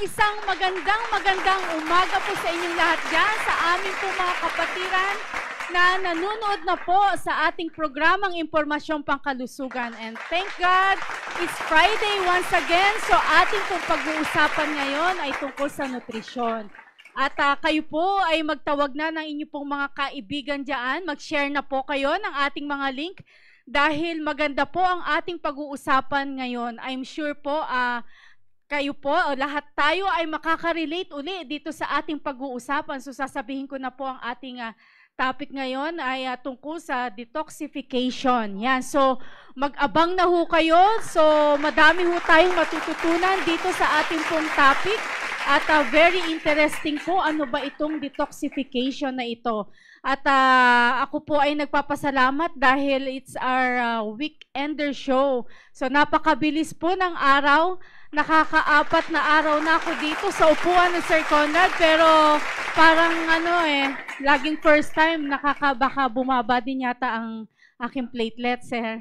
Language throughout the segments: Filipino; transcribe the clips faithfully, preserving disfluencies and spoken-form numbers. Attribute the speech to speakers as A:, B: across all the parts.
A: Isang magandang magandang umaga po sa inyong lahat dyan, sa aming po mga kapatiran na nanonood na po sa ating programang Impormasyong Pangkalusugan. And thank God, it's Friday once again. So ating pong pag-uusapan ngayon ay tungkol sa nutrisyon. At uh, kayo po ay magtawag na ng inyong pong mga kaibigan dyan. Mag-share na po kayo ng ating mga link dahil maganda po ang ating pag-uusapan ngayon. I'm sure po uh, kayo po, o lahat tayo ay makaka-relate uli dito sa ating pag-uusapan. So sasabihin ko na po ang ating uh, topic ngayon ay uh, tungkol sa detoxification. Yan. So mag-abang na ho kayo. So madami ho tayong matututunan dito sa ating pong topic. At uh, very interesting po ano ba itong detoxification na ito. At uh, ako po ay nagpapasalamat dahil it's our uh, weekender show. So napakabilis po ng araw. Nakakaapat na araw na ako dito sa upuan ng Sir Conrad, pero parang ano eh, laging first time nakakabaka bumaba din yata ang aking platelets eh.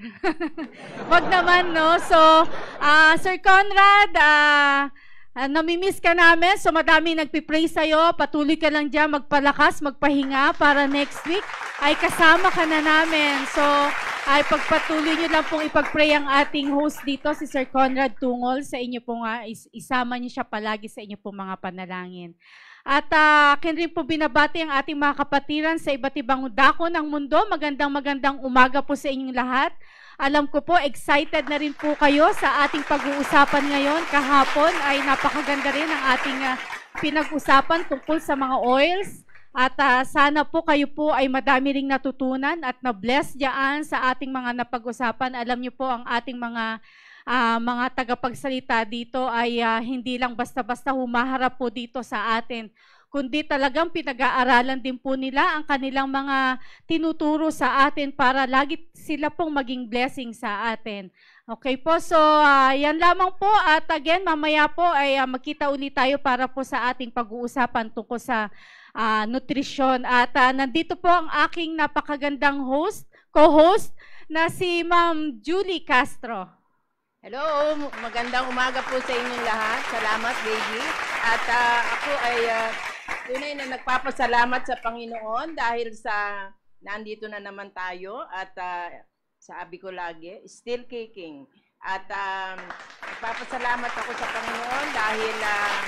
A: Wag naman no. So, uh, Sir Conrad, uh, uh, namimiss ka namin, so madami nagpipray sa'yo, patuloy ka lang dyan, magpalakas, magpahinga para next week ay kasama ka na namin. So, ay pagpatuloy nyo lang pong ipag-pray ang ating host dito, si Sir Conrad Tungol, sa inyo pong uh, is isama niyo siya palagi sa inyo pong mga panalangin. At uh, akin rin po binabati ang ating mga kapatiran sa iba't ibang dako ng mundo. Magandang magandang umaga po sa inyong lahat. Alam ko po, excited na rin po kayo sa ating pag-uusapan ngayon. Kahapon ay napakaganda rin ang ating uh, pinag-usapan tungkol sa mga oils. At uh, sana po kayo po ay madami ring natutunan at na-bless diyan sa ating mga napag-usapan. Alam niyo po ang ating mga uh, mga tagapagsalita dito ay uh, hindi lang basta-basta humaharap po dito sa atin, kundi talagang pinag-aaralan din po nila ang kanilang mga tinuturo sa atin para lagi sila pong maging blessing sa atin. Okay po, so uh, yan lamang po at again mamaya po ay uh, magkita ulit tayo para po sa ating pag-uusapan tungkol sa uh, nutrisyon. At uh, nandito po ang aking napakagandang host, co-host na si Ma'am Julie Castro.
B: Hello, magandang umaga po sa inyong lahat. Salamat, baby. At uh, ako ay uh, tunay na nagpapasalamat sa Panginoon dahil sa nandito na naman tayo at uh, sabi ko lagi, still kicking. At um, nagpapasalamat ako sa Panginoon dahil um,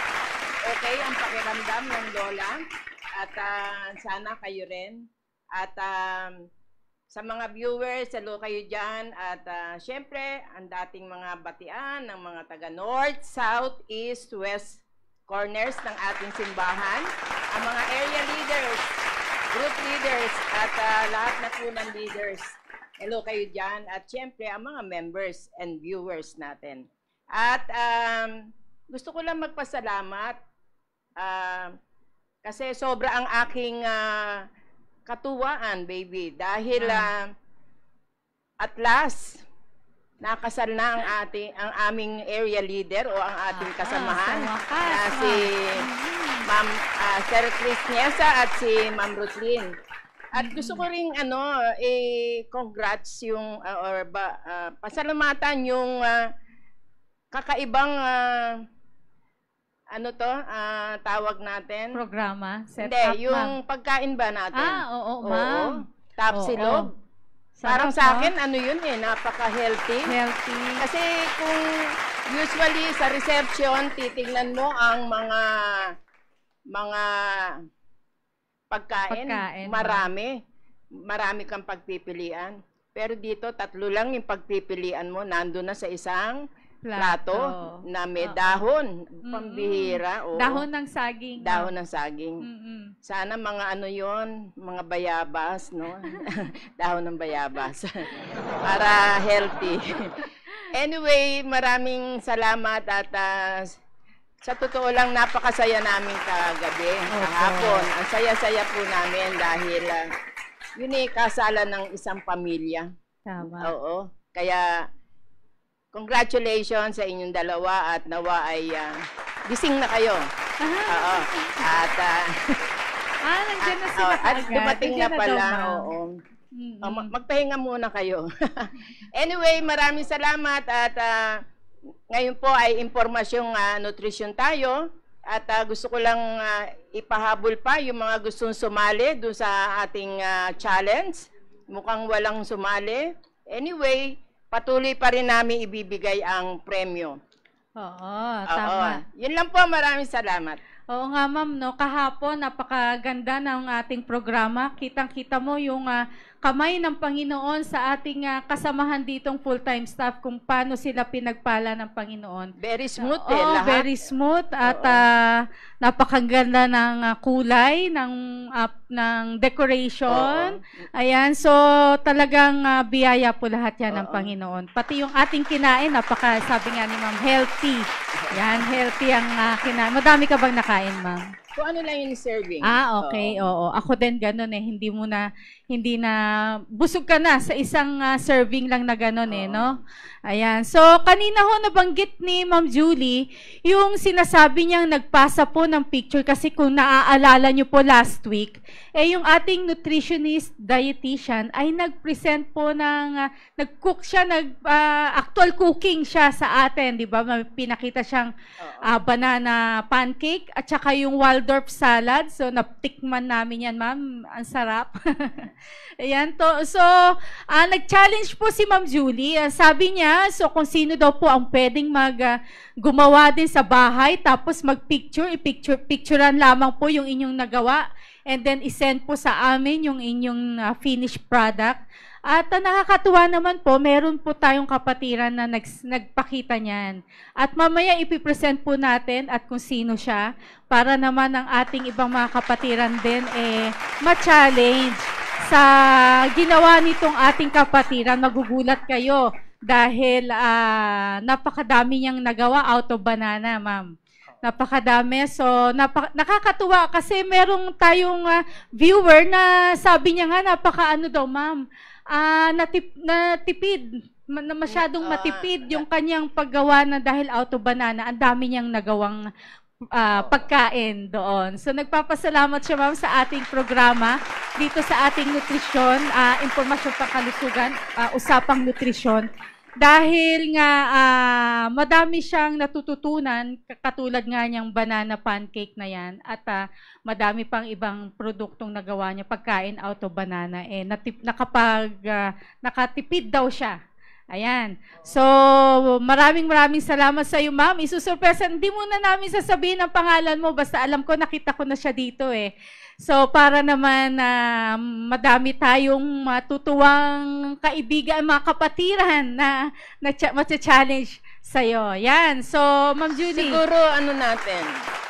B: okay ang pakiramdam ng lola. At uh, sana kayo rin. At um, sa mga viewers, hello kayo dyan. At uh, syempre, ang dating mga batian ng mga taga North, South, East, West corners ng ating simbahan. Ang mga area leaders, group leaders, at uh, lahat na po ng leaders. Hello kayo dyan. At syempre, ang mga members and viewers natin. At um, gusto ko lang magpasalamat uh, kasi sobra ang aking uh, katuwaan, baby. Dahil uh, at last, nakasal na ang, ating, ang aming area leader o ang ating kasamahan ah, na si Ma'am uh, Sir Chris Niesa at si Ma'am Roslyn. At gusto ko ring ano, eh, congrats yung, uh, or ba, uh, pasalamatan yung uh, kakaibang, uh, ano to, uh, tawag natin?
A: Programa? Set
B: Hindi,
A: up,
B: yung pagkain ba natin?
A: Ah, oo, ma'am.
B: Tapsilog. Parang sa akin, ano yun eh, napaka-healthy.
A: Healthy.
B: Kasi kung usually sa reception, titignan mo ang mga, mga, Pagkain, Pagkain, marami. Marami kang pagpipilian. Pero dito, tatlo lang yung pagpipilian mo. Nandun na sa isang plato, plato na may uh -oh. dahon. Pambihira.
A: Mm -mm. Dahon ng saging.
B: Dahon ng saging.
A: Mm -mm.
B: Sana mga ano yon, mga bayabas, no? Dahon ng bayabas. Para healthy. Anyway, maraming salamat at uh, sa totoo lang, napakasaya namin kagabi, kahapon. Ang saya-saya po namin dahil uh, yun eh, kasalan ng isang pamilya.
A: Tama.
B: Oo. Kaya, congratulations sa inyong dalawa at nawa ay uh, gising na kayo. Oo. At, uh,
A: ah, nandiyan na sila
B: uh, at dumating na pala. Oo.
A: Mm -hmm.
B: uh, magpahinga muna kayo. Anyway, maraming salamat at uh, ngayon po ay impormasyong uh, nutrisyon tayo. At uh, gusto ko lang uh, ipahabol pa yung mga gustong sumali doon sa ating uh, challenge. Mukhang walang sumali. Anyway, patuloy pa rin namin ibibigay ang premyo.
A: Oo, tama.
B: Oo. Yun lang po, maraming salamat.
A: Oo nga ma'am, no? Kahapon, napakaganda ng ating programa. Kitang-kita mo yung uh, kamay ng Panginoon sa ating uh, kasamahan ditong full-time staff kung paano sila pinagpala ng Panginoon.
B: Very smooth
A: uh,
B: eh,
A: oh,
B: lahat.
A: Very smooth at uh, napakaganda ng uh, kulay, ng, uh, ng decoration. Oo. Ayan, so talagang uh, biyaya po lahat yan Oo. ng Panginoon. Pati yung ating kinain, napaka, sabi nga ni ma'am, healthy. Yan, healthy ang uh, kinain. Madami ka bang nakain, ma'am?
B: Kung ano lang yung serving.
A: Ah, okay. Oo. Oo. Ako din ganun eh. Hindi mo na, hindi na, busog ka na sa isang uh, serving lang na ganun eh, no? Ayan. So, kanina ho nabanggit ni Ma'am Julie, yung sinasabi niyang nagpasa po ng picture kasi kung naaalala niyo po last week, eh yung ating nutritionist dietitian ay nag-present po ng, uh, nag-cook siya, nag, uh, actual cooking siya sa atin, di ba? Pinakita siyang uh, banana pancake at saka yung Waldorf salad. So, natikman namin yan, ma'am. Ang sarap. Ayan to. So, uh, nag-challenge po si Ma'am Julie. Uh, sabi niya, so kung sino daw po ang pwedeng mag, uh, gumawa din sa bahay, tapos mag-picture, i-picture, picturean lamang po yung inyong nagawa, and then isend po sa amin yung inyong uh, finished product. At uh, nakakatuwa naman po, meron po tayong kapatiran na nag, nagpakita niyan. At mamaya ipipresent po natin at kung sino siya, para naman ang ating ibang mga kapatiran din eh, ma-challenge sa ginawa nitong ating kapatiran. Magugulat kayo dahil uh, napakadami niyang nagawa out of banana, ma'am. Napakadami. So, napaka nakakatuwa kasi merong tayong uh, viewer na sabi niya nga, napaka ano daw, ma'am, uh, natip natipid, na masyadong matipid yung kanyang paggawa na dahil out of banana. Ang dami niyang nagawang uh, pagkain doon. So, nagpapasalamat siya, ma'am, sa ating programa dito sa ating nutrisyon, uh, Impormasyong Pangkalusugan, uh, Usapang Nutrisyon. Dahil nga uh, madami siyang natututunan, katulad nga niyang banana pancake na yan, at uh, madami pang ibang produktong nagawa niya, pagkain out of banana, eh, natip, nakapag, uh, nakatipid daw siya. Ayan. So, maraming maraming salamat sa iyo, ma'am. Isusurpresa, hindi muna namin sasabihin ang pangalan mo, basta alam ko, nakita ko na siya dito eh. So, para naman na uh, madami tayong matutuwang kaibigan, mga kapatiran na, na matcha-challenge sa'yo. Yan. So, Ma'am Julie.
B: Siguro, ano natin,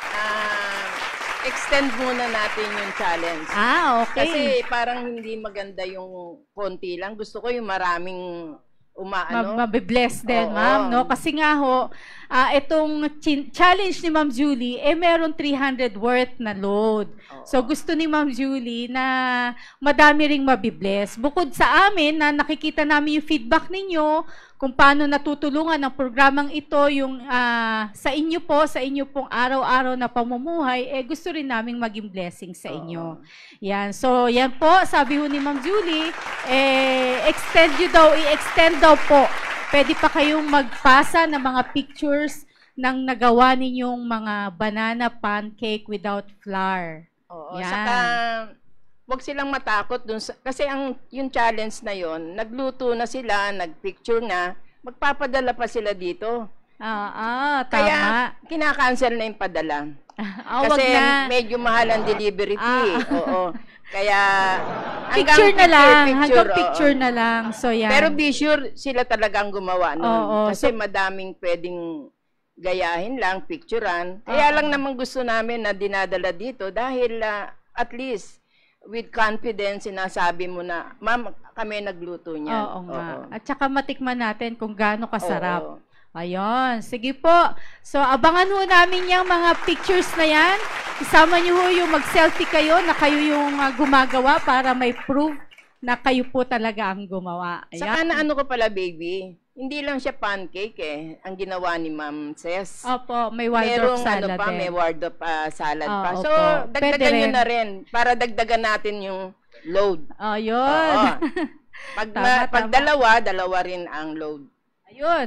B: uh, extend muna natin yung challenge.
A: Ah, okay.
B: Kasi parang hindi maganda yung konti lang. Gusto ko yung maraming umaano.
A: Mabibless din, ma'am, no? Kasi nga ho, uh, itong challenge ni Ma'am Julie, eh meron three hundred worth na load. Oo. So gusto ni Ma'am Julie na madami ring mabibless. Bukod sa amin na nakikita namin yung feedback ninyo, kung paano natutulungan ng programang ito yung uh, sa inyo po, sa inyo pong araw-araw na pamumuhay, eh gusto rin naming maging blessing sa inyo. Uh-huh. Yan. So, yan po, sabi ho ni Ma'am Julie, eh, extend you daw, i-extend daw po. Pwede pa kayong magpasa ng mga pictures ng nagawa ninyong mga banana pancake without flour.
B: Oo.
A: Yan.
B: Saka, huwag silang matakot dun sa, kasi ang yung challenge na yon, nagluto na sila, nagpicture na, magpapadala pa sila dito.
A: Ah, ah, tama.
B: Kaya kinakancel na yung padala.
A: Oh,
B: kasi
A: na.
B: medyo mahal ang delivery fee.
A: Ah.
B: Oo. Kaya
A: picture na lang,
B: picture,
A: hanggang
B: oo.
A: picture na lang. So yan.
B: Pero be sure sila talagang gumawa nun.
A: Oo,
B: kasi
A: so,
B: madaming pwedeng gayahin lang, picturean. Kaya uh, lang naman gusto namin na dinadala dito dahil uh, at least with confidence, sinasabi mo na, ma'am, kami nagluto niyan.
A: Oo nga. Oo. At saka matikman natin kung gaano kasarap.
B: Oo.
A: Ayun. Sige po. So, abangan ho namin yung mga pictures na yan. Isama nyo ho yung mag-selfie kayo na kayo yung uh, gumagawa para may proof na kayo po talaga ang gumawa. Ayan.
B: Saka na ano ko pala, baby, hindi lang siya pancake eh, ang ginawa ni Ma'am Ces.
A: Opo, may Waldorf
B: Merong
A: salad
B: ano pa,
A: din.
B: may Waldorf uh, salad
A: oh,
B: pa. So,
A: opo.
B: dagdagan nyo na rin para dagdagan natin yung load.
A: Oh, yun.
B: Pag, tama, ma, pag tama. dalawa, dalawa rin ang load.
A: Ayun.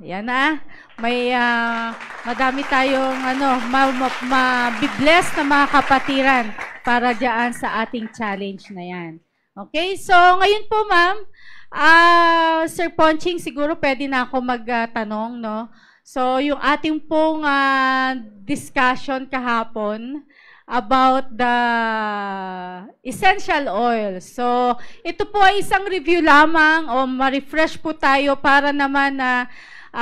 A: Yan na. May uh, madami tayong ano, ma-bless ma, ma, na mga kapatiran para diyan sa ating challenge na yan. Okay? So, ngayon po, ma'am, uh, Sir Ponching, siguro pwede na ako magtanong, uh, no? So, yung ating pong uh, discussion kahapon about the essential oils. So, ito po ay isang review lamang o ma-refresh po tayo para naman na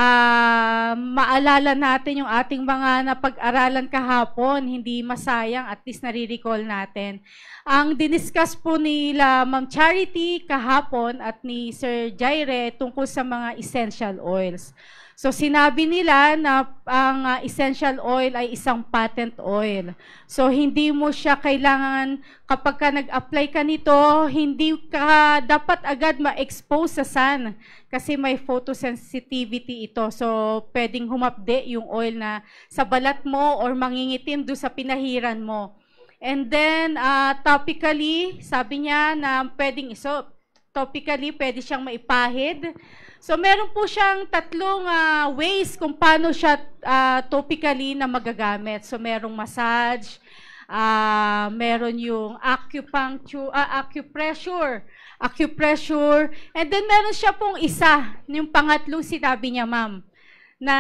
A: uh, maalala natin yung ating mga napag-aralan kahapon. Hindi masayang, at least nare-recall natin. Ang diniscuss po nila Ma'am Charity kahapon at ni Sir Jaire tungkol sa mga essential oils. So, sinabi nila na ang uh, essential oil ay isang patent oil. So, hindi mo siya kailangan, kapag ka nag-apply ka nito, hindi ka dapat agad ma-expose sa sun kasi may photosensitivity ito. So, pwedeng humapde yung oil na sa balat mo or mangingitim do sa pinahiran mo. And then, uh, topically, sabi niya na pwedeng iso, topically, pwede siyang maipahid. So, meron po siyang tatlong uh, ways kung paano siya uh, topically na magagamit. So, merong massage, uh, meron yung acupuncture, uh, acupressure, acupressure, and then meron siya pong isa, yung pangatlong sinabi niya, ma'am, na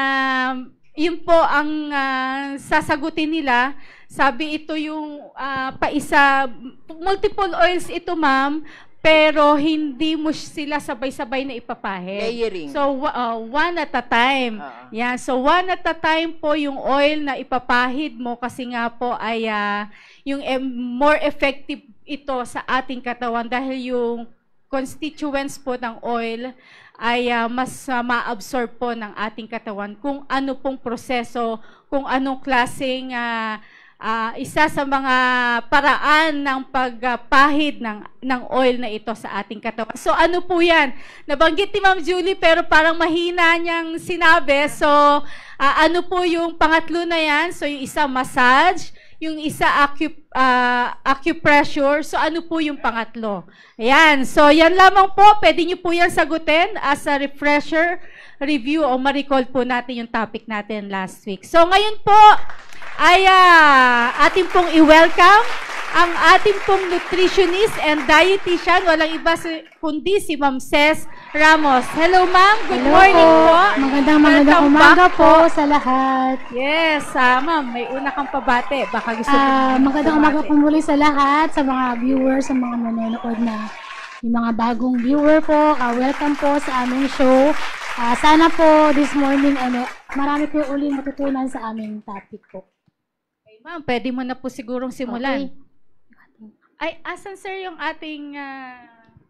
A: yun po ang uh, sasagutin nila. Sabi ito yung uh, paisa, multiple oils ito, ma'am, pero hindi mo sila sabay-sabay na ipapahid.
B: Layering.
A: So, uh, one at a time.
B: Uh-huh.
A: Yan. So, one at a time po yung oil na ipapahid mo kasi nga po ay uh, yung um, more effective ito sa ating katawan dahil yung constituents po ng oil ay uh, mas uh, ma-absorb po ng ating katawan kung ano pong proseso, kung anong klaseng uh, Uh, isa sa mga paraan ng pagpahid ng, ng oil na ito sa ating katawan. So ano po yan? Nabanggit ni Ma'am Julie pero parang mahina niyang sinabi. So uh, ano po yung pangatlo na yan? So yung isa massage, yung isa acu, uh, acupressure. So ano po yung pangatlo? Ayan. So yan lamang po. Pwede niyo po yan sagutin as a refresher review o ma-recall po natin yung topic natin last week. So ngayon po, ay uh, ating pong i-welcome ang ating pong nutritionist and dietitian, walang iba si, kundi si Ma'am Ces Ramos. Hello, ma'am. Good
C: Hello
A: morning po.
C: po. Magandang magandang umaga po sa lahat.
A: Yes, uh, ma'am, may una kang pabate. Baka gusto
C: Uh,
A: mo
C: magandang umaga po muli sa lahat, sa mga viewers, sa mga nanonood na yung mga bagong viewer po. Uh, welcome po sa aming show. Uh, sana po this morning, ano, marami po uli matutunan sa aming topic po.
A: Ma'am, pwede mo na po sigurong simulan.
C: Okay.
A: Ay, asan sir yung ating uh,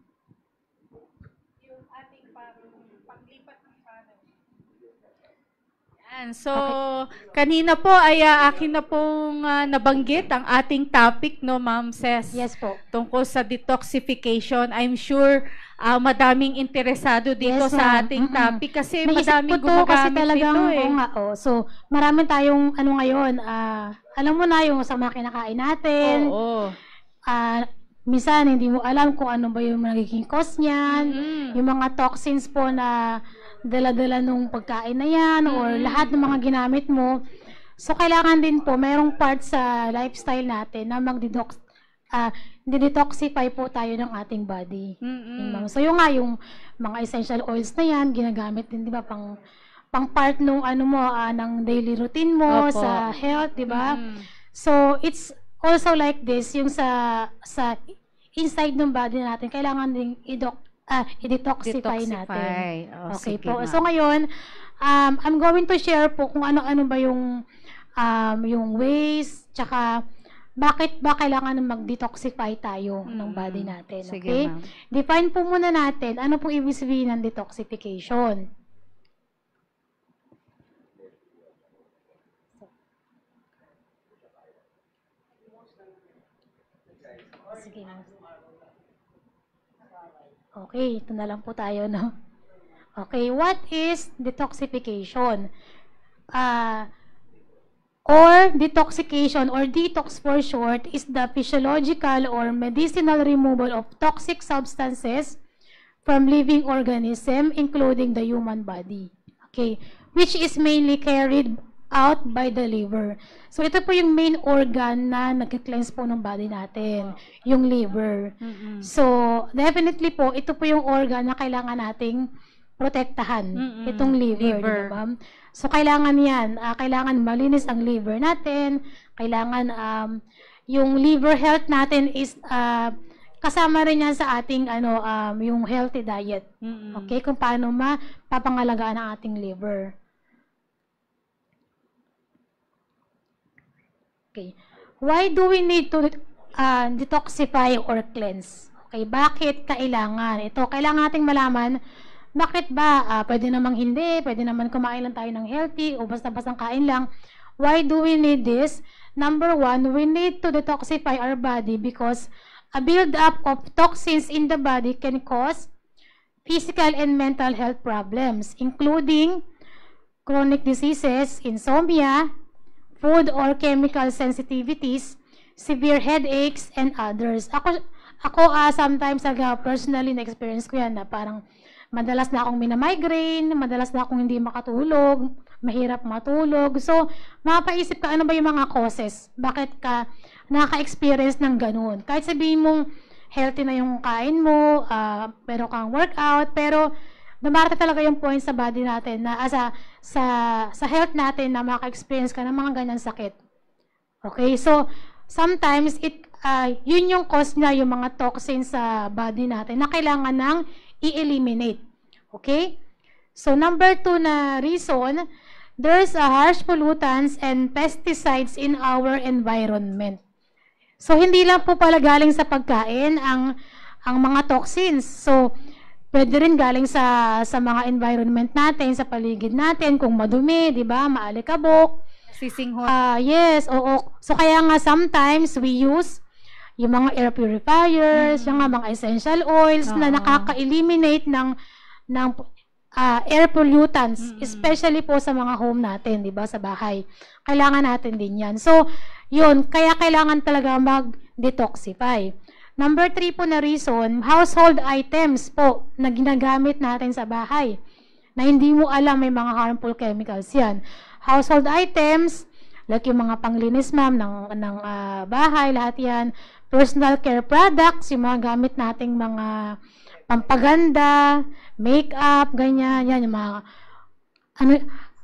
A: yung ating paglipat ng panel? Yan. So, okay. Kanina po ay uh, akin na pong uh, nabanggit ang ating topic, no, Ma'am Ces?
C: Yes po.
A: Tungkol sa detoxification. I'm sure uh, madaming interesado dito
C: yes,
A: sa ating
C: mm-hmm.
A: topic kasi
C: Naisip
A: madaming
C: ko to, kasi
A: gumagamit
C: talagang,
A: nito eh.
C: Oo nga, oh. So, marami tayong ano ngayon, ah, uh, alam mo na yung sa mga kinakain natin.
A: Oo.
C: Uh, minsan, hindi mo alam kung ano ba yung magiging cause niyan. Mm-hmm. Yung mga toxins po na dala-dala nung pagkain na yan mm-hmm. or lahat ng mga ginamit mo. So, kailangan din po, mayroong part sa lifestyle natin na mag-detox, uh, detoxify po tayo ng ating body. Mm-hmm. So, yung nga, yung mga essential oils na yan, ginagamit din, di ba, pang pang part nung ano mo uh, ng daily routine mo. Opo. Sa health, di ba? Mm. So it's also like this yung sa sa inside ng body natin kailangan ding i-doc ah i-detoxify natin.
A: Oh,
C: okay po. Ma. So ngayon um I'm going to share po kung ano-ano ba yung um yung ways tsaka bakit ba kailangan mag-detoxify tayo mm. ng body natin. Okay? Sige, define po muna natin ano po ibig sabihin ng detoxification. Sige. Okay, ito na lang po tayo, no? Okay, what is detoxification? Uh, or detoxification, or detox for short, is the physiological or medicinal removal of toxic substances from living organism, including the human body. Okay, which is mainly carried out by the liver. So, ito po yung main organ na nag-cleanse po ng body natin, yung liver.
A: Mm-mm.
C: So, definitely po, ito po yung organ na kailangan nating protektahan,
A: Mm-mm.
C: itong liver,
A: Liver.
C: di ba, ma'am? So, kailangan yan, ah, kailangan malinis ang liver natin, kailangan um, yung liver health natin is ah, kasama rin yan sa ating ano um, yung healthy diet.
A: Mm-mm.
C: Okay, kung paano mapapangalagaan ang ating liver. Okay. Why do we need to uh, detoxify or cleanse? Okay, bakit kailangan? Ito, kailangan nating malaman, bakit ba uh, pwede namang hindi, pwede naman kumain lang tayo ng healthy o basta-basta kain lang. Why do we need this? Number one, we need to detoxify our body because a build-up of toxins in the body can cause physical and mental health problems, including chronic diseases, insomnia, food or chemical sensitivities, severe headaches, and others. Ako, ako uh, sometimes, uh, personally, na-experience ko yan na parang madalas na akong minamigraine, madalas na akong hindi makatulog, mahirap matulog. So, mapaisip ka, ano ba yung mga causes? Bakit ka nakaka-experience ng ganun? Kahit sabihin mong healthy na yung kain mo, uh, pero kang workout, pero dumarating talaga yung point sa body natin na asa sa sa health natin na maka-experience ka ng mga ganyan sakit. Okay? So, sometimes it uh, yun yung cause na yung mga toxins sa body natin na kailangan nang i-eliminate. Okay? So, number two na reason, there's a harsh pollutants and pesticides in our environment. So, hindi lang po pala galing sa pagkain ang ang mga toxins. So, pwede rin galing sa sa mga environment natin, sa paligid natin, kung madumi, 'di ba? Maalikabok.
A: Sisinghot.
C: Ah, yes, oo. So kaya nga sometimes we use yung mga air purifiers, yung mga, mga essential oils
A: Oo.
C: na nakaka-eliminate ng ng ah, air pollutants,
A: Mm-mm.
C: especially po sa mga home natin, 'di ba, sa bahay. Kailangan natin din 'yan. So, 'yun, kaya kailangan talaga mag-detoxify. Number three po na reason, household items po na ginagamit natin sa bahay na hindi mo alam may mga harmful chemicals yan. Household items, like yung mga panglinis ma'am ng, ng uh, bahay, lahat yan. Personal care products, yung mga gamit nating mga pampaganda, makeup, ganyan, yan, yung mga ano,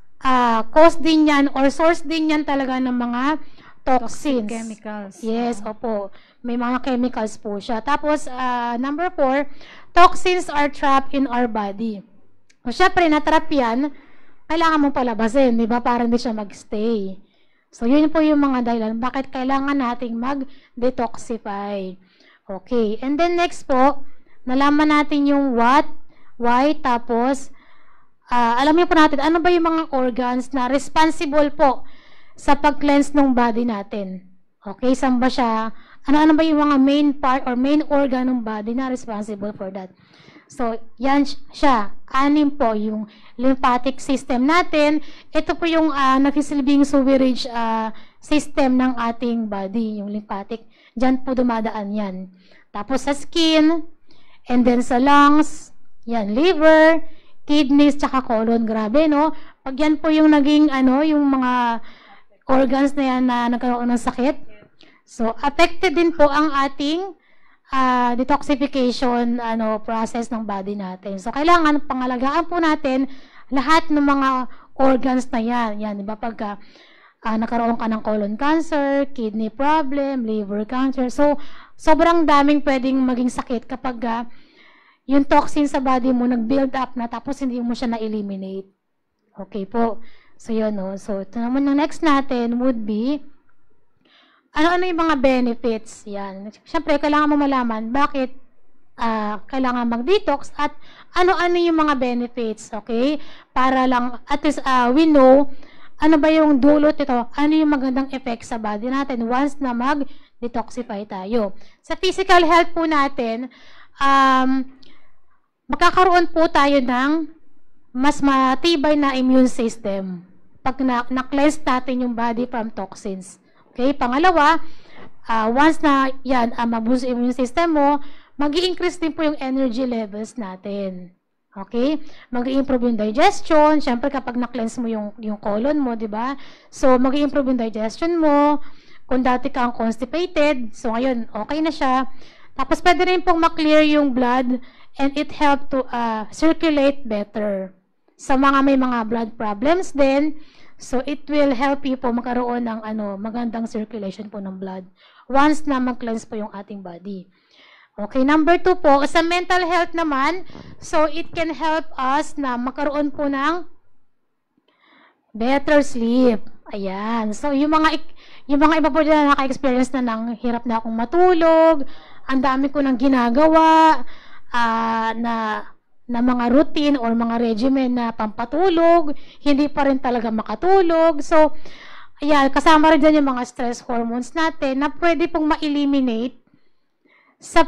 C: uh, cause din yan or source din yan talaga ng mga toxins.
A: Toxic chemicals.
C: Yes, opo. May mga chemicals po siya. Tapos, uh, number four, toxins are trapped in our body. O syempre, na-trap yan, kailangan mong palabasin, di ba? Para hindi siya mag-stay. So, yun po yung mga dahilan. Bakit kailangan nating mag-detoxify? Okay. And then next po, nalaman natin yung what, why, tapos, uh, alam niyo po natin, ano ba yung mga organs na responsible po sa pag-cleanse ng body natin? Okay, saan ba siya? Ano-ano ba yung mga main part or main organ ng body na responsible for that? So, yan siya. Anim po yung lymphatic system natin. Ito po yung uh, nagsisilbing sewerage uh, system ng ating body, yung lymphatic. Diyan po dumadaan yan. Tapos sa skin, and then sa lungs, yan, liver, kidneys, tsaka colon. Grabe, no? Pag yan po yung naging, ano, yung mga organs na yan na nagkaroon ng sakit. So, affected din po ang ating uh, detoxification ano, process ng body natin. So, kailangan pangalagaan po natin lahat ng mga organs na yan. Yan, di ba? Pagka uh, nakaroon ka ng colon cancer, kidney problem, liver cancer. So, sobrang daming pwedeng maging sakit kapag uh, yung toxin sa body mo nag-build up na tapos hindi mo siya na-eliminate. Okay po. So, yun, no? So, ito naman yung next natin would be ano-ano yung mga benefits? Yan. Siyempre, kailangan mo malaman bakit uh, kailangan mag-detox at ano-ano yung mga benefits, okay? Para lang, at least uh, we know ano ba yung dulot ito, ano yung magandang effect sa body natin once na mag-detoxify tayo. Sa physical health po natin, um, magkakaroon po tayo ng mas matibay na immune system pag na-cleanse natin yung body from toxins. Okay, pangalawa, uh, once na yan, uh, maboost immune system mo, mag-i-increase din po yung energy levels natin. Okay? Mag-i-improve yung digestion. Siyempre, kapag na-cleanse mo yung, yung colon mo, di ba? So, mag-i-improve yung digestion mo. Kung dati kang constipated, so ngayon, okay na siya. Tapos, pwede rin pong ma-clear yung blood and it help to uh, circulate better. Sa mga may mga blood problems din, so it will help you po magkaroon ng ano, magandang circulation po ng blood once na mag-cleanse po yung ating body. Okay, number two po, sa mental health naman, so it can help us na magkaroon po ng better sleep. Ayan. So, yung mga, yung mga iba po na naka-experience na ng hirap na akong matulog, ang dami ko nang ginagawa, uh, na, na mga routine or mga regimen na pampatulog, hindi pa rin talaga makatulog. So, ayan, kasama rin dyan yung mga stress hormones natin na pwede pong ma-eliminate sa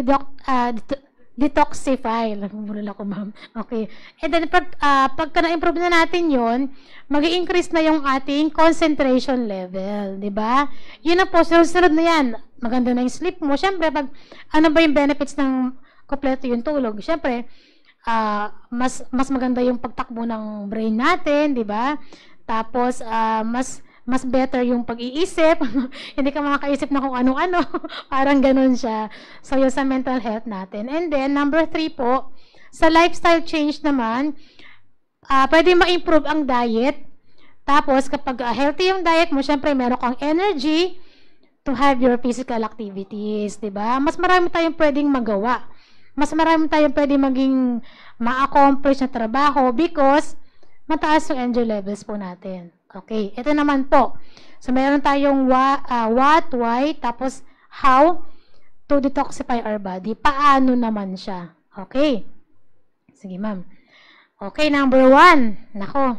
C: pag-detoxify. Uh, Nagmumulol ako, ma'am. Okay. And then, pag, uh, pagka na-improve na natin yon, mag-i-increase na yung ating concentration level. Diba? Yun na po, sunod-sunod na yan. Maganda na yung sleep mo. Siyempre, pag, ano ba yung benefits ng kompleto yung tulog? Siyempre, uh, mas, mas maganda yung pagtakbo ng brain natin, diba? Tapos, uh, mas mas better yung pag-iisip. Hindi ka makakaisip na kung ano-ano. Parang ganun siya. So, yun sa mental health natin. And then, number three po, sa lifestyle change naman, uh, pwede ma-improve ang diet. Tapos, kapag uh, healthy yung diet mo, syempre, meron kang energy to have your physical activities. Diba? Mas marami tayong pwedeng magawa. Mas marami tayong pwedeng maging ma-accomplish na trabaho because mataas yung energy levels po natin. Okay, ito naman po. So, meron tayong wa, uh, what, why, tapos how to detoxify our body. Paano naman siya? Okay. Sige, ma'am. Okay, number one. Nako.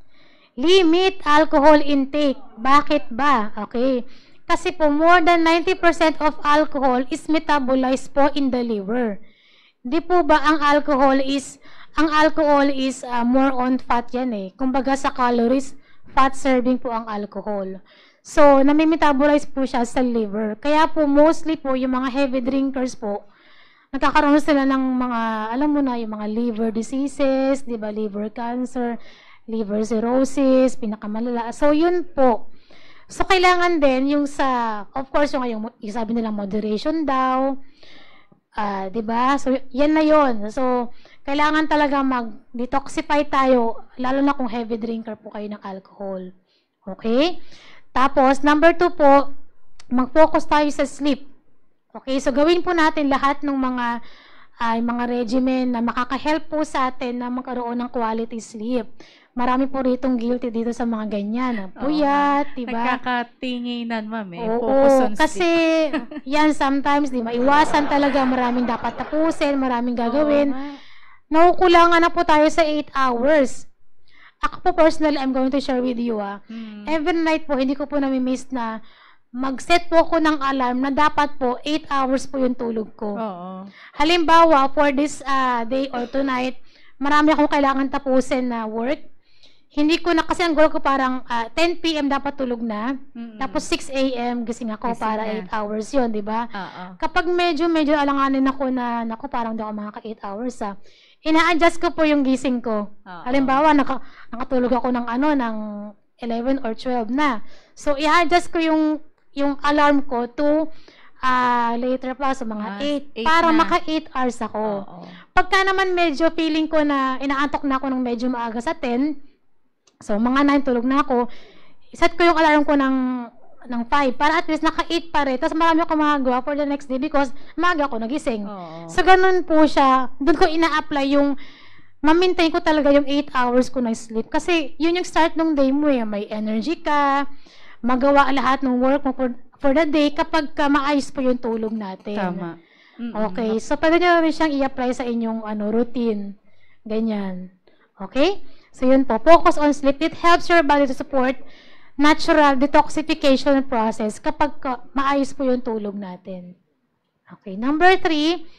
C: Limit alcohol intake. Bakit ba? Okay. Kasi po, more than ninety percent of alcohol is metabolized po in the liver. Di po ba ang alcohol is, ang alcohol is uh, more on fat yan eh. Kumbaga sa calories, fat serving po ang alcohol. So, nami-metabolize po siya sa liver. Kaya po, mostly po, yung mga heavy drinkers po, nagkakaroon sila ng mga, alam mo na, yung mga liver diseases, di ba, liver cancer, liver cirrhosis, pinakamalala. So, yun po. So, kailangan din yung sa, of course, yung, yung, yung sabi nila moderation daw, uh, di ba? So, yan na yun. So, kailangan talaga mag-detoxify tayo, lalo na kung heavy drinker po kayo ng alcohol. Okay? Tapos, number two po, mag-focus tayo sa sleep. Okay? So, gawin po natin lahat ng mga, uh, mga regimen na makaka-help po sa atin na magkaroon ng quality sleep. Marami po ritong guilty dito sa mga ganyan. Puyat,
A: oh,
C: diba?
A: Nagkakatinginan, ma'am eh.
C: Oo,
A: Focus on
C: kasi yan sometimes, di maiwasan talaga. Maraming dapat tapusin, maraming gagawin. Oh, nakukulangan na po tayo sa eight hours. Ako po personally, I'm going to share with you ah. Hmm. Every night po, hindi ko po nami-miss na mag-set po ko ng alarm na dapat po eight hours po yung tulog ko. Oo. Halimbawa, for this uh, day or tonight, marami akong kailangan tapusin na work. Hindi ko na, kasi ang goal ko parang uh, ten p m dapat tulog na. Mm-hmm. Tapos six a m gising ako gising para eight hours yun, di ba? Uh-uh. Kapag medyo, medyo alanganin ako na, naku, parang di ako makaka eight hours ah. Ina-adjust ko po yung gising ko. Uh-oh. Halimbawa, naka, nakatulog ako ng ano, ng eleven or twelve na. So, i-adjust ko yung, yung alarm ko to uh, later pa, so mga uh, eight, para na. Maka eight hours ako. Uh-oh. Pagka naman medyo feeling ko na inaantok na ako ng medyo maaga sa ten, so mga nine tulog na ako, set ko yung alarm ko ng ng five para at least naka eight pa rin. Tapos marami ako magagawa for the next day because maaga ako nagising. Oh. So, ganun po siya. Doon ko ina-apply yung ma-maintain ko talaga yung eight hours ko na sleep. Kasi yun yung start ng day mo eh. May energy ka, magawa lahat ng work mo for, for the day kapag ka maayos po yung tulog natin.
A: Tama. Mm-mm.
C: Okay. So, pwede nyo rin siyang i-apply sa inyong ano, routine. Ganyan. Okay? So, yun po. Focus on sleep. It helps your body to support natural detoxification process kapag ka, maayos po yung tulog natin. Okay. Number three,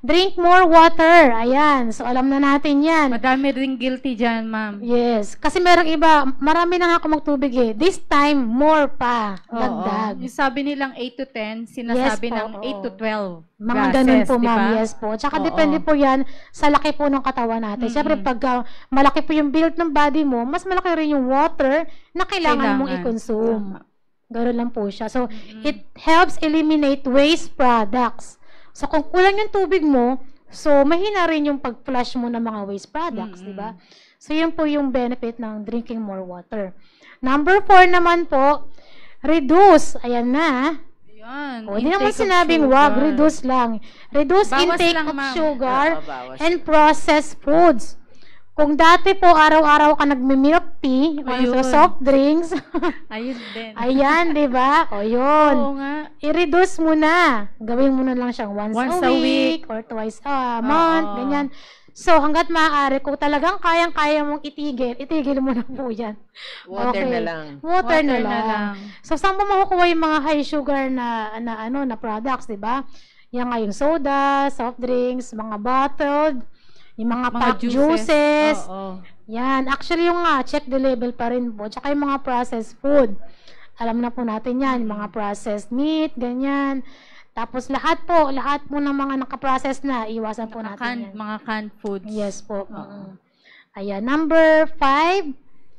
C: Drink more water. Ayan. So, alam na natin yan.
A: Madami ring guilty dyan, ma'am.
C: Yes. Kasi merong iba, marami na nga ako magtubig eh. This time, more pa.
A: Oo.
C: Dagdag.
A: Yung sabi nilang eight to ten, sinasabi
C: Yes po,
A: ng eight to
C: oo.
A: twelve
C: Mga
A: glasses,
C: ganun po,
A: di
C: ma'am.
A: ba?
C: Yes po. Tsaka
A: Oo.
C: depende po yan sa laki po ng katawan natin.
A: Mm-mm.
C: Siyempre, pag uh, malaki po yung build ng body mo, mas malaki rin yung water na kailangan, mong
A: Kailangan.
C: i-consume.
A: Tama.
C: Ganun lang po siya. So,
A: Mm-mm.
C: it helps eliminate waste products. So, kung kulang yung tubig mo, so, mahina rin yung pag-flush mo ng mga waste products,
A: Mm-mm.
C: di ba? So, yun po yung benefit ng drinking more water. Number four naman po, reduce. Ayan na.
A: Ayan.
C: O, di naman
A: intake of
C: sinabing
A: sugar.
C: wag, reduce lang. Reduce
A: Bawas
C: intake
A: lang,
C: of
A: ma'am.
C: sugar
B: Oo, bawas.
C: and processed foods. Kung dati po araw-araw ka nagmi-milk tea or
A: Ayun.
C: soft drinks,
A: Ayun din.
C: ayan, di ba? O yun.
A: Oo nga.
C: I-reduce mo na. Gawin mo na lang siyang once,
A: Once
C: a,
A: a
C: week,
A: week.
C: or twice a month,
A: Oo.
C: ganyan. So, hanggat maaari, kung talagang kayang-kaya mong itigil, itigil mo na po yan.
B: Water
C: Okay.
B: na lang.
C: Water, na,
A: Water na
C: lang.
A: lang.
C: So, saan mo makukuha yung mga high sugar na, na, ano, na products, di ba? Yan nga yung soda, soft drinks, mga bottled, yung mga,
A: Mga
C: packed
A: juices.
C: juices.
A: Oo.
C: Yan. Actually, yung nga, check the label pa rin po. Tsaka yung mga processed food. Alam na po natin yan. Yung mga processed meat, ganyan. Tapos lahat po, lahat po ng mga nakaprocess na, iwasan po natin
A: Canned,
C: yan.
A: mga canned foods.
C: Yes po.
A: Oo.
C: Mm. Ayan. Number five.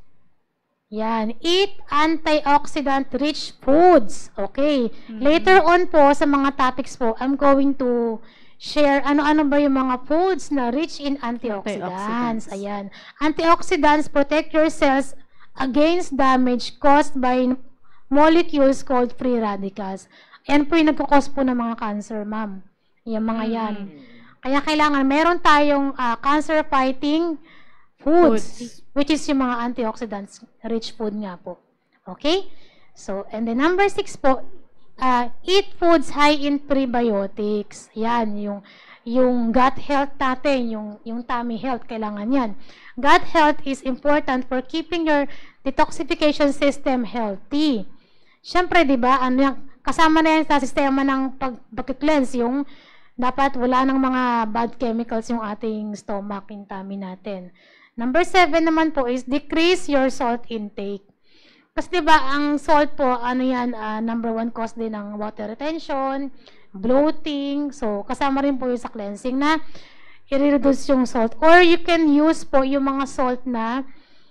C: Yan. Eat antioxidant-rich foods. Okay.
A: Mhm.
C: Later on po, sa mga topics po, I'm going to share ano-ano ba yung mga foods na rich in antioxidants.
A: Antioxidants.
C: Ayan. Antioxidants protect your cells against damage caused by molecules called free radicals. Yan po yung nagkakos po ng mga cancer, ma'am. Yung mga yan.
A: Mhm.
C: Kaya kailangan meron tayong ah, cancer-fighting foods,
A: Foods.
C: which is yung mga antioxidants rich food nga po. Okay? So, and then number six po, uh, eat foods high in prebiotics. Yan, yung yung gut health natin, yung, yung tummy health, kailangan yan. Gut health is important for keeping your detoxification system healthy. Siyempre, di ba, ano yung, kasama na yan sa sistema ng pag- pag-cleanse, yung dapat wala ng mga bad chemicals yung ating stomach, yung tummy natin. Number seven naman po is decrease your salt intake. Kasi diba, ang salt po, ano yan, ah, number one cause din ng water retention, bloating. So, kasama rin po yung sa cleansing na i-reduce yung salt. Or you can use po yung mga salt na,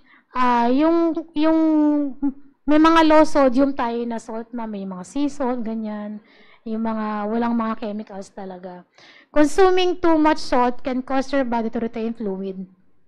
C: ah, yung, yung, may mga low sodium tayo na salt na, may mga sea salt, ganyan. Yung mga, walang mga chemicals talaga. Consuming too much salt can cause your body to retain fluid.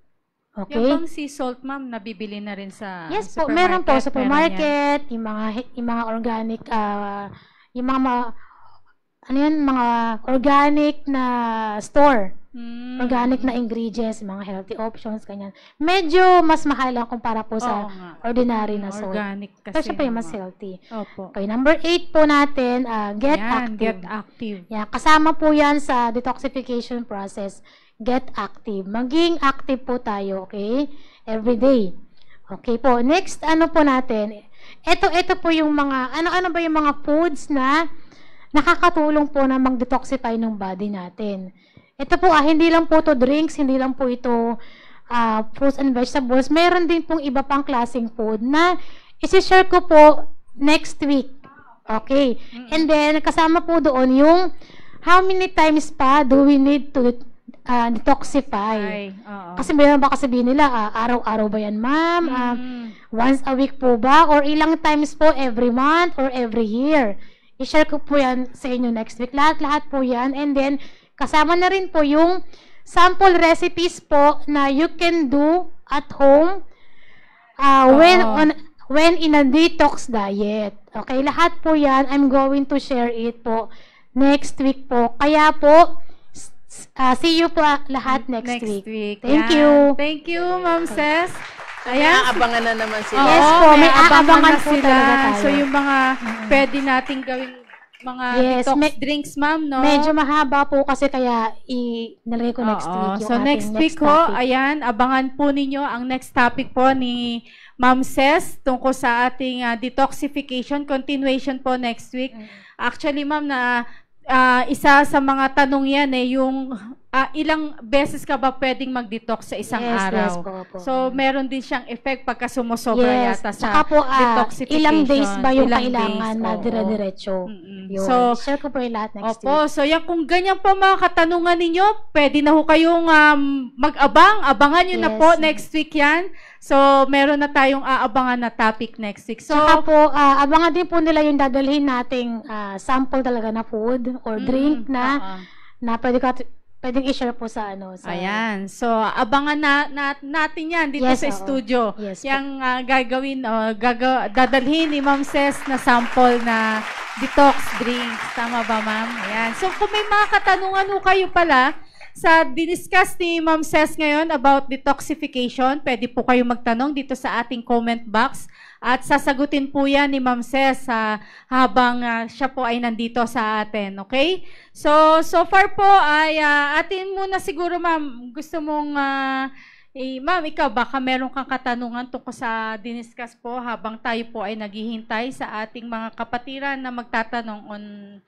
C: Okay?
A: Yung bang sea salt, ma'am, nabibili na rin sa
C: Yes po,
A: supermarket?
C: meron po sa
A: Meron
C: supermarket, yung mga yung mga organic ah yung mga, ma- ano yan, mga organic na store,
A: yan. Mm.
C: organic na ingredients, mga healthy options, ganyan. Medyo mas mahal lang kumpara po sa
A: Oo nga.
C: ordinary na
A: Mm,
C: salt.
A: Organic kasi.
C: Pero syempre, mas
A: naman.
C: healthy.
A: Opo.
C: Okay, number eight po natin, ah, get
A: Yan,
C: active.
A: Get active.
C: Yan, kasama po yan sa detoxification process. Get active. Maging active po tayo, okay? Every day. Okay po. Next, ano po natin? Ito, ito po yung mga, ano-ano ba yung mga foods na nakakatulong po na mag-detoxify ng body natin. Ito po, ah, hindi lang po to drinks, hindi lang po ito ah, fruits and vegetables. Meron din pong iba pang klaseng food na isi-share ko po next week. Okay. And then, kasama po doon yung how many times pa do we need to uh, detoxify?
A: Ay, oo.
C: Kasi mayroon baka sabihin nila, ah, araw-araw ba yan, ma'am? Ah,
A: Mm.
C: once a week po ba? Or ilang times po every month or every year? I-share ko po yan sa inyo next week. Lahat-lahat po yan. And then, kasama na rin po yung sample recipes po na you can do at home uh, when
A: Oo.
C: on when in a detox diet. Okay, lahat po yan, I'm going to share it po next week po. Kaya po, s- s- uh, see you po ah, lahat next,
A: Next
C: week.
A: week.
C: Thank
A: Yan.
C: you.
A: Thank you, Ma'am Ses.
B: Kaya
A: Ayan.
B: abangan na naman sila.
C: Yes
A: Oo,
C: po, may
A: may abangan
C: aabangan
A: na
C: po
A: sila.
C: talaga tayo.
A: So, yung mga pwede nating gawing mga
C: Yes,
A: detox
C: may-
A: drinks, ma'am, no?
C: Medyo mahaba po kasi kaya i-nalagay ko next
A: Oo.
C: week yung
A: So,
C: ating
A: next week ho,
C: topic.
A: ayan, abangan po ninyo ang next topic po ni Ma'am Ses tungkol sa ating ah, detoxification. Continuation po next week.
C: Mm.
A: Actually, ma'am, na ah, isa sa mga tanong yan eh, yung ah, ilang beses ka ba pwedeng mag-detox sa isang
C: Yes,
A: araw?
C: yes po, po.
A: So, meron din siyang effect pagka sumosobra
C: Yes.
A: yata sa
C: Saka po, ah,
A: detoxification.
C: ilang days ba yung
A: Ilang
C: kailangan
A: days,
C: na
A: oo.
C: dire-diretso?
A: Mm-mm.
C: Yun.
A: So,
C: share ko po yung lahat next
A: opo,
C: week.
A: so yan, kung ganyan po mga katanungan ninyo, pwede na ho kayong um, mag-abang. Abangan nyo na
C: Yes.
A: po next week yan. So, meron na tayong aabangan na topic next week. So,
C: Saka po, ah, abangan din po nila yung dadalhin nating ah, sample talaga na food or drink
A: mm,
C: na
A: oo.
C: na pwede ka pwedeng i-share po sa ano sa
A: Ayan. So, abangan na, na natin yan dito
C: Yes,
A: sa
C: oo.
A: studio.
C: Yes po.
A: Yang ah, gagawin, uh, gaga, dadalhin ni Ma'am Ces na sample na detox drinks. Tama ba, Ma'am? Ayan. So, kung may mga katanungan ho kayo pala sa diniscuss ni Ma'am Ces ngayon about detoxification, pwede po kayo magtanong dito sa ating comment box. At sasagutin po yan ni Ma'am Ces uh, habang uh, siya po ay nandito sa atin. Okay? So, so far po ay uh, atin muna siguro, Ma'am. Gusto mong, uh, eh, Ma'am, ikaw baka meron kang katanungan tungkol sa diniscuss po habang tayo po ay naghihintay sa ating mga kapatiran na magtatanong on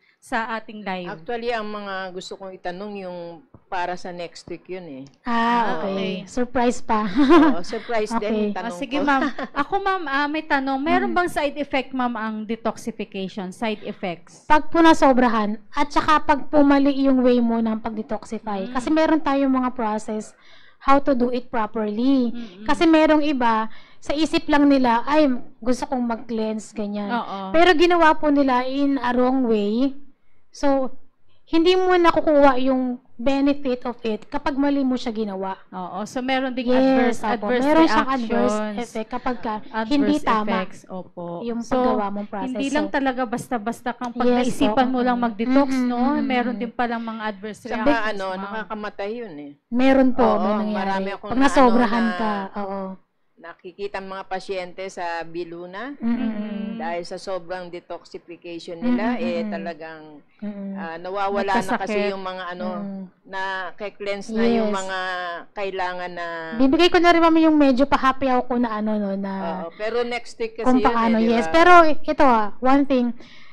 A: sa ating live.
B: Actually, ang mga gusto kong itanong yung para sa next week yun eh.
C: Ah,
A: okay.
C: okay. Surprise pa.
B: Oo, surprise
C: Okay.
B: din yung
A: Ah,
B: tanong
A: sige,
B: ko.
A: Ma'am. Ako, Ma'am, ah, may tanong. Meron bang side effect, Ma'am, ang detoxification? Side effects?
C: Pag po nasobrahan at saka pag pumali yung way mo ng pag-detoxify.
A: Mm.
C: Kasi meron tayong mga process how to do it properly.
A: Mm-mm.
C: Kasi merong iba sa isip lang nila ay gusto kong mag-cleanse ganyan.
A: Oo.
C: Pero ginawa po nila in a wrong way. So, hindi mo nakukuha yung benefit of it kapag mali mo siya ginawa.
A: Oo. So, meron ding
C: Yes,
A: adverse,
C: opo.
A: adverse
C: Meron
A: reactions.
C: siyang adverse effect kapag ka
A: Adverse
C: hindi tama
A: effects. Opo.
C: yung
A: So,
C: paggawa mong process.
A: hindi lang
C: So,
A: talaga basta-basta kang pag
C: Yes,
A: naisipan
C: oo.
A: mo lang mag-detox,
C: Mm-mm,
A: no?
C: mm-mm.
A: Meron din palang mga adverse
B: Saka
A: reactions.
B: ano,
A: Ma'am.
B: nakakamatay yun eh.
C: meron po,
B: Oo,
C: may nangyari.
B: marami akong
C: Pag
B: na-
C: nasobrahan
B: ano, na-
C: ka, oo.
B: Nakikita ang mga pasyente sa Biluna
C: Mm-mm.
B: dahil sa sobrang detoxification nila,
C: Mm-mm.
B: eh talagang
C: Mm-mm.
B: ah, nawawala na
A: Nagkasakit.
B: kasi yung mga ano,
C: Mm.
B: na cleanse na
C: Yes.
B: yung mga kailangan na...
C: Bibigay ko na rin mami yung medyo pahappy ako na ano no na
B: Oo, pero next week kasi
C: kung
B: yun
C: paano,
B: eh, di
C: yes.
B: ba?
C: Pero ito ah, one thing,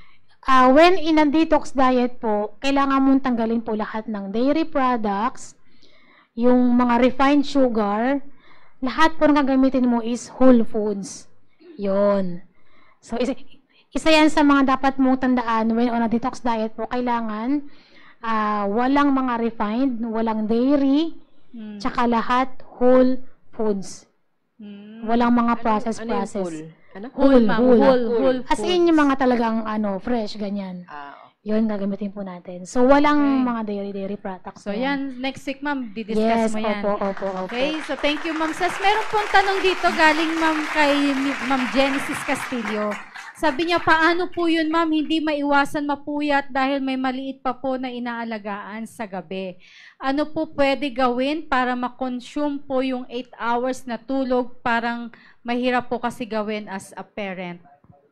C: ah when in a detox diet po, kailangan mong tanggalin po lahat ng dairy products, yung mga refined sugar, lahat po ng gagamitin mo is whole foods. Yun. So, isa, isa yan sa mga dapat mong tandaan when on a detox diet po, kailangan ah walang mga refined, walang dairy,
A: Mm.
C: tsaka lahat whole foods.
A: Mm.
C: Walang mga
B: Ano-
C: process
B: ano yung
C: process.
B: full? Ano?
A: Whole, ma'am.
C: whole.
A: Whole, whole
C: As
A: foods.
C: in yung mga talagang ano, fresh, ganyan.
B: Ah,
C: Yun, gagamitin po natin. So, walang
A: Okay.
C: mga dairy-dairy products.
A: So,
C: na
A: yan. Next week, Ma'am, didiscuss
C: Yes,
A: mo yan.
C: opo, opo, opo.
A: Okay, so thank you, Ma'am Sas. Meron pong tanong dito galing, Ma'am, kay Ma'am Genesis Castillo. Sabi niya, paano po yun, Ma'am, hindi maiwasan mapuyat dahil may maliit pa po na inaalagaan sa gabi. Ano po pwede gawin para makonsume po yung eight hours na tulog? Parang mahirap po kasi gawin as a parent.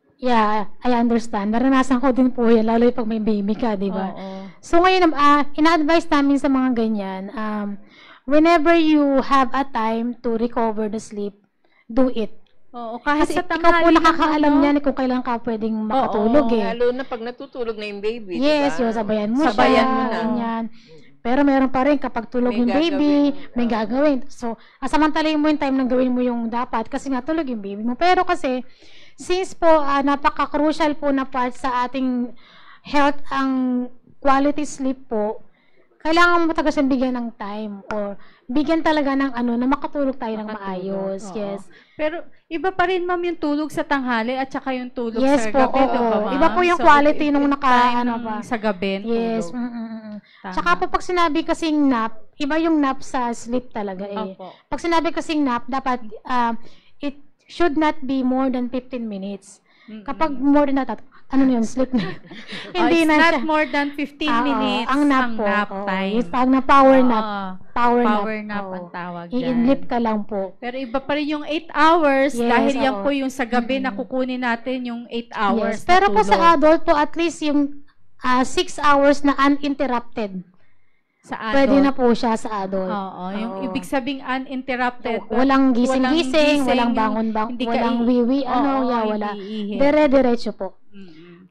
C: Yeah, I understand. Naranasan ko din po yan, lalo yung pag may baby ka, di ba?
A: Oo.
C: So, ngayon, uh, ina-advise namin sa mga ganyan, um, whenever you have a time to recover the sleep, do it.
A: Oo, kahit
C: Kasi
A: sa
C: ikaw
A: tanghali
C: po
A: lang,
C: nakakaalam
A: ano?
C: niyan kung kailan ka pwedeng makatulog eh.
B: lalo na pag natutulog na yung baby,
C: Yes,
B: di ba?
C: yun, sabayan mo
B: Sabayan
C: siya,
B: mo na.
C: ganyan. Pero meron pa rin kapag tulog
B: May
C: yung baby,
B: gagawin.
C: may
B: Oo.
C: gagawin. So, asamantalayin mo yung time na gawin mo yung dapat kasi nga tulog yung baby mo. Pero kasi, since po ah, napaka-crucial po na part sa ating health ang quality sleep po, kailangan mo talaga siyang bigyan ng time or bigyan talaga ng ano na makatulog tayo ng
A: Makatulog,
C: maayos.
A: oo.
C: Yes.
A: Pero iba pa rin, Ma'am, yung tulog sa tanghali at saka yung tulog
C: Yes
A: sa
C: po,
A: gabi,
C: oo.
A: di ba, Ma'am?
C: Iba po yung
A: So,
C: quality
A: iba-
C: nung
A: iba
C: naka-
A: time
C: ano ba?
A: sa gabi,
C: Yes.
A: tulog.
C: Mm, mm, mm.
A: Tama.
C: Tsaka po pag sinabi kasing nap, iba yung nap sa sleep talaga eh.
A: Opo.
C: Pag sinabi kasing nap, dapat ah, it should not be more than fifteen minutes.
A: Mm-mm.
C: Kapag more than that, ano na yun, sleep na.
A: Oh,
C: Hindi
A: it's
C: na
A: not
C: siya.
A: more than fifteen
C: Ah, oo,
A: minutes
C: ang nap,
A: ang
C: po.
A: nap
C: Oo,
A: time.
C: yung tawag na power
A: Oo,
C: nap. Power,
A: power
C: nap.
A: nap
C: Oo.
A: ang tawag dyan.
C: I-inlip ka lang po.
A: Pero iba pa rin yung eight hours
C: Yes,
A: dahil yan
C: oo.
A: po yung sa gabi na
C: Mm-mm.
A: kukunin natin yung eight hours
C: Yes. Pero
A: na
C: po
A: tulog.
C: sa adult po, at least yung ah, six hours na uninterrupted.
A: Sa adult.
C: Pwede na po siya sa adult.
A: Oo, yung
C: Oo.
A: ibig sabing uninterrupted.
C: Walang gising-gising, walang
A: yung
C: bangon-bangon,
A: hindi ka
C: walang
A: i-
C: wiwi, ano,
A: Oo,
C: yeah,
A: hindi
C: wala.
A: iihi.
C: Dire-diretso po.
A: Mm-mm.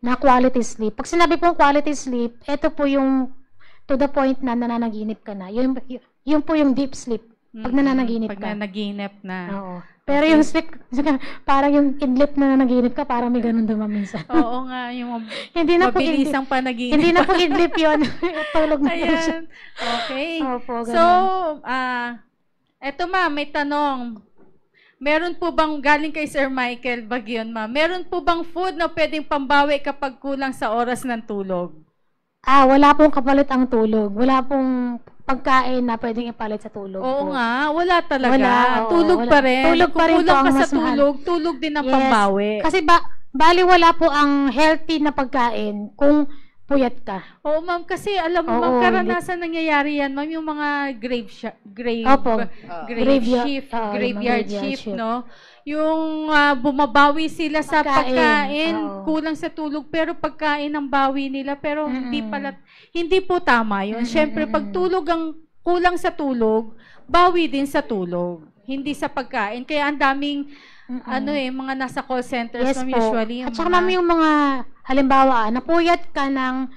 C: na quality sleep. Pag sinabi pong quality sleep, ito po yung to the point na nananaginip ka na. Yun, yun po yung deep sleep. Pag nananaginip
A: Pag
C: ka.
A: Pag nananaginip na.
C: Oo. Pero okay. Yung sleep, parang yung idlip na nananaginip ka, parang may ganun naman minsan.
A: Oo nga, yung
C: hindi na
A: mabilisang panaginip.
C: Hindi na po idlip yun. Tulog na
A: Ayan.
C: siya.
A: Okay.
C: Opo,
A: so, ah, uh, eto ma'am, may tanong. Meron po bang, galing kay Sir Michael Bagyon ma'am, meron po bang food na pwedeng pambawi kapag kulang sa oras ng tulog?
C: Ah, wala pong kapalit ang tulog. Wala pong pagkain na pwedeng ipalit sa tulog.
A: Oo
C: po.
A: nga, wala talaga.
C: Wala, oo,
A: tulog
C: wala.
A: pa rin.
C: Tulog pa rin
A: Kung kulang
C: po
A: ka
C: ang
A: sa
C: mas mahal.
A: tulog, tulog din ang
C: Yes.
A: pambawi.
C: Kasi ba, bali wala po ang healthy na pagkain kung puyat ka.
A: Oo ma'am, kasi alam mo
C: Oo,
A: ma'am, karanasan nangyayari yan ma'am, yung mga grave, sh- grave,
C: Opo.
A: grave
C: Graveyard-
A: shift,
C: oo, yung mga
A: graveyard
C: graveyard
A: shift,
C: shift.
A: no? Yung ah, bumabawi sila sa
C: Pagkain,
A: pagkain,
C: oo.
A: kulang sa tulog, pero pagkain ang bawi nila, pero
C: Mm-mm.
A: hindi pala, hindi po tama yun.
C: Mm-mm.
A: Siyempre, pag tulog ang kulang sa tulog, bawi din sa tulog, hindi sa pagkain. Kaya ang daming,
C: Mm-mm.
A: ano eh, mga nasa call centers,
C: Yes
A: ma'am,
C: po.
A: usually. Yung
C: At saka
A: mga-
C: ma'am yung mga, halimbawa, napuyat ka ng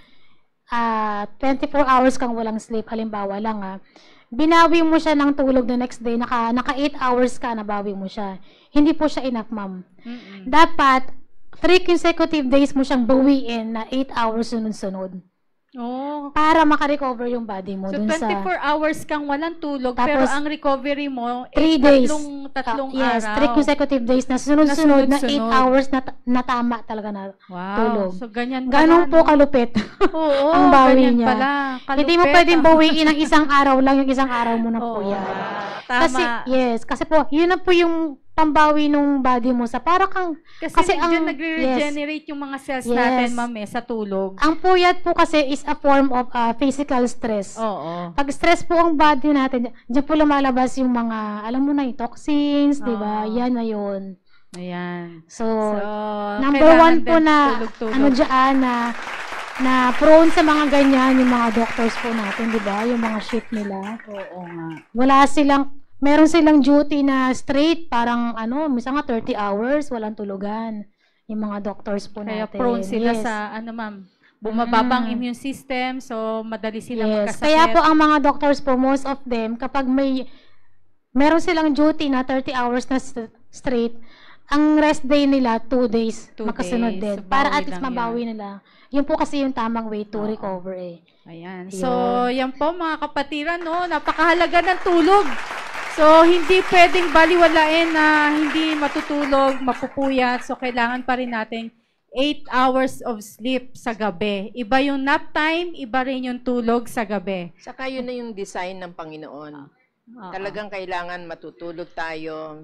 C: ah, twenty-four hours kang walang sleep, halimbawa lang ah, binawi mo siya ng tulog the next day, naka, naka eight hours ka, nabawi mo siya. Hindi po siya enough, ma'am.
A: Mm-mm.
C: Dapat, three consecutive days mo siyang bawiin na eight hours sunod-sunod.
A: Oh.
C: Para makarecover yung body mo
A: So,
C: dun sa
A: twenty-four hours kang walang tulog,
C: Tapos,
A: pero ang recovery mo,
C: three
A: eh,
C: days.
A: tatlong, tatlong
C: Ah, yes,
A: araw.
C: three consecutive days na sunod-sunod na eight
A: sunod-sunod.
C: hours na, na tama talaga na
A: Wow.
C: tulog.
A: So, ganyan pala,
C: Ganun po
A: no?
C: kalupit.
A: Oo,
C: ang bawi
A: ganyan
C: niya.
A: pala.
C: Hindi mo
A: Kalupit,
C: pwedeng
A: ah.
C: bawiin ng isang araw lang yung isang araw mo na po
A: Oo,
C: yan.
A: tama.
C: Kasi, yes, kasi po, yun na po yung pambawi nung body mo sa para kang,
A: Kasi,
C: kasi
A: ang,
C: ang-
A: nagre-regenerate yung mga cells
C: Yes.
A: natin, ma'am, eh, sa tulog.
C: ang puyat po kasi is a form of uh, physical stress.
A: Oo.
C: Pag stress po ang body natin, diyan po lumalabas yung mga, alam mo na, yung toxins, di ba?
A: Oo.
C: Yan na yun.
A: Ayan.
C: So,
A: So,
C: number
A: kailangan
C: one po
A: din
C: na,
A: tulog-tulog.
C: ano dyan, na, na prone sa mga ganyan, yung mga doctors po natin, di ba? Yung mga shift nila.
A: Oo nga.
C: Wala silang, meron silang duty na straight, parang ano, minsan nga thirty hours, walang tulugan. Yung mga doctors po
A: Kaya
C: natin.
A: prone sila
C: Yes.
A: sa, ano ma'am, bumababang
C: Mm.
A: immune system, so madali silang
C: Yes.
A: magkasakit.
C: Kaya po ang mga doctors po, most of them, kapag may, meron silang duty na thirty hours na st- straight, ang rest day nila, two days,
A: Two
C: makasunod
A: days.
C: din.
A: So,
C: Para
A: bawi
C: at least
A: lang
C: mabawi nila. Yun po kasi yung tamang way to
A: Oo.
C: recover eh.
A: Ayan.
C: Yun.
A: So, yan po mga kapatiran, no? Napakahalaga ng tulog. So, hindi pwedeng baliwalain na hindi matutulog, mapupuyat. So, kailangan pa rin natin eight hours of sleep sa gabi. Iba yung nap time, iba rin yung tulog sa gabi.
B: Saka yun na yung design ng Panginoon.
A: Oo.
B: Talagang kailangan matutulog tayo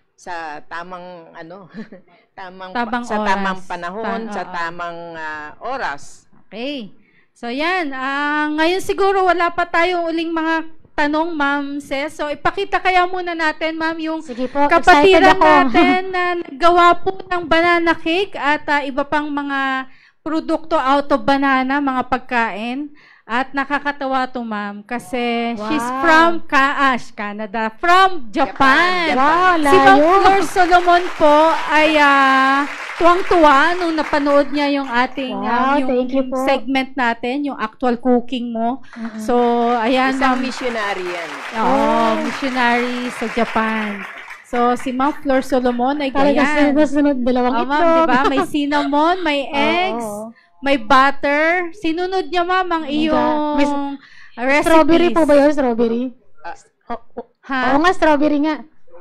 B: sa tamang ano, tamang pa-
A: Tamang
B: sa
A: oras.
B: tamang panahon,
A: Ta-
B: sa
A: oo.
B: tamang ah, oras.
A: Okay. So, yan. Ah, ngayon siguro wala pa tayong uling mga tanong, Ma'am Ces. So, ipakita kaya muna natin, Ma'am, yung
C: Sige po, excited
A: kapatiran
C: ako.
A: natin na naggawa po ng banana cake at ah, iba pang mga produkto out of banana, mga pagkain. At nakakatawa to, Ma'am, kasi
C: Wow.
A: she's from Kaash, Canada, from Japan.
B: Japan.
C: Wow,
A: Si Ma'am
C: layo.
A: Flor Solomon po ay ah, tuwang-tuwa nung napanood niya yung ating ah,
C: Wow,
A: yung
C: thank you po.
A: segment natin, yung actual cooking mo.
C: Mm-mm.
A: So, ayan,
B: Isang
A: Ma'am.
B: missionary yan.
A: Oo, missionary sa Japan. So, si Ma'am Flor Solomon ay
C: Talaga
A: ganyan.
C: sunod-sunod dalawang
A: Oh,
C: itlog.
A: ma'am, di ba? May cinnamon, may eggs,
C: Oo.
A: may butter. Sinunod niya, ma'am, ang
C: my
A: iyong
C: God.
A: recipes.
C: Strawberry po ba yun? Strawberry?
B: Ah,
C: Oh, oh.
A: Ha?
C: Oo nga, strawberry nga.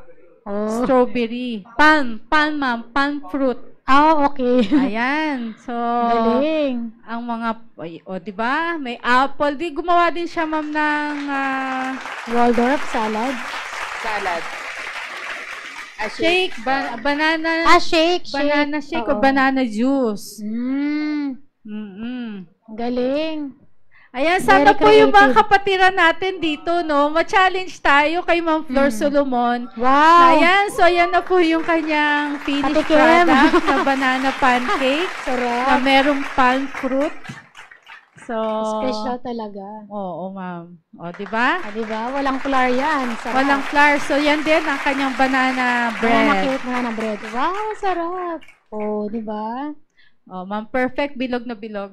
C: Oh.
A: Strawberry. Palm. Palm, ma'am. Palm fruit.
C: Ah, okay.
A: Ayan. So,
C: Galing.
A: ang mga, ay, o, di ba? May apple. Di, gumawa din siya, ma'am, ng, ah,
C: Waldorf salad.
B: salad. Ah,
A: shake, ba- banana,
C: Ah, shake, shake.
A: banana shake o
C: Oo.
A: banana juice.
C: Mm,
A: Mm-mm.
C: galing.
A: Ayan, sana
C: Very
A: po yung mga
C: creative.
A: kapatiran natin dito, no? Ma-challenge tayo kay Ma'am Flor
C: Mm.
A: Solomon.
C: Wow.
A: Ayan, so ayan na po yung kanyang finished
C: Patikim.
A: product na banana pancake na
C: Sarap.
A: merong palm fruit. So,
C: Special talaga.
A: Oo, ma'am. O, di ba?
C: Ah, di ba? Walang flour yan. Sarap.
A: Walang flour. So, yan din ang kanyang banana
C: Banana
A: bread.
C: cake, banana bread. Wow, sarap. Oh, di ba?
A: Oh, Ma'am Perfect, bilog na bilog.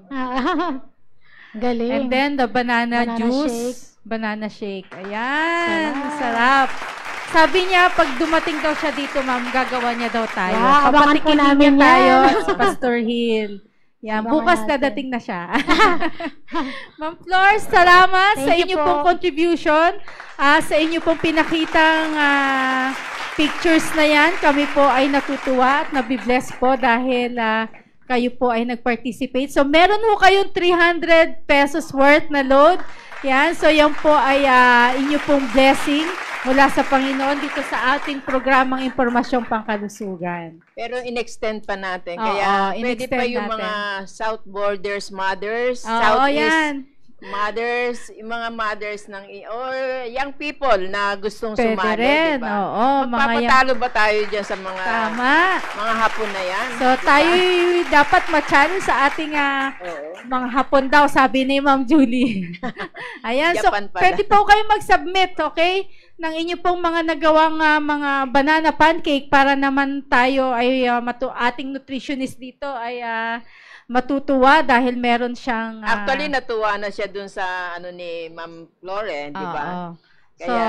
C: Galing.
A: And then the banana,
C: Banana
A: juice,
C: shake.
A: banana shake. Ayan,
C: Sarap.
A: sarap. Sabi niya, pag dumating daw siya dito, ma'am, gagawa niya daw tayo.
C: Wow, abangan po
A: Papatikimin
C: namin
A: niya tayo
C: yan.
A: sa Pastor Hill. Yan,
C: Abangan
A: bukas
C: natin.
A: na dating na siya. Ma'am Flores, salamat
C: Thank
A: sa
C: you
A: inyo
C: po.
A: pong contribution, ah, sa inyo pong pinakitang ah, pictures na yan. Kami po ay natutuwa at nabibless po dahil ah, kayo po ay nag-participate. So, meron po kayong three hundred pesos worth na load. Yan, so yan po ay ah, inyo pong blessing mula sa Panginoon dito sa ating programang Impormasyong Pangkalusugan.
B: Pero in-extend pa natin.
A: Oo,
B: Kaya pwede
A: in-extend
B: pa yung
A: natin.
B: mga South Borders mothers,
A: Oo,
B: Southeast
A: yan.
B: mothers, yung mga mothers ng or young people na gustong
A: Pwede
B: sumali,
A: rin.
B: di ba?
A: Oo, mga young-
B: Magpapatalo ba tayo dyan sa mga
A: Tama.
B: mga hapon na yan?
A: So,
B: Di ba?
A: tayo dapat ma-channel sa ating ah,
B: Oo.
A: mga hapon daw, sabi ni Ma'am Julie. Ayan, so
B: Japan pala.
A: pwede po kayo mag-submit, okay? Ng inyo pong mga nagawang ah, mga banana pancake para naman tayo ay ah, matu ating nutritionist dito ay ah, matutuwa dahil meron siyang ah,
B: Actually, natuwa na siya dun sa ano ni Ma'am Floren, di ba?
A: oo.
B: Kaya,